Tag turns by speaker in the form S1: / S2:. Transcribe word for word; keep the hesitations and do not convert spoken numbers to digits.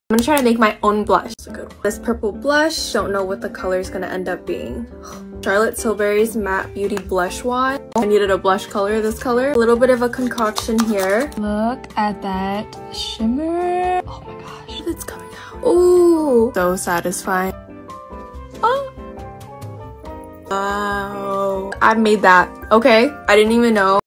S1: I'm gonna try to make my own blush. It's a good one. This purple blush, don't know what the color is gonna end up being. Charlotte Tilbury's Matte Beauty Blush Wand. I needed a blush color, this color. A little bit of a concoction here. Look at that shimmer. Oh my gosh, it's coming out. Ooh, so satisfying. Oh. Wow, I made that, okay? I didn't even know.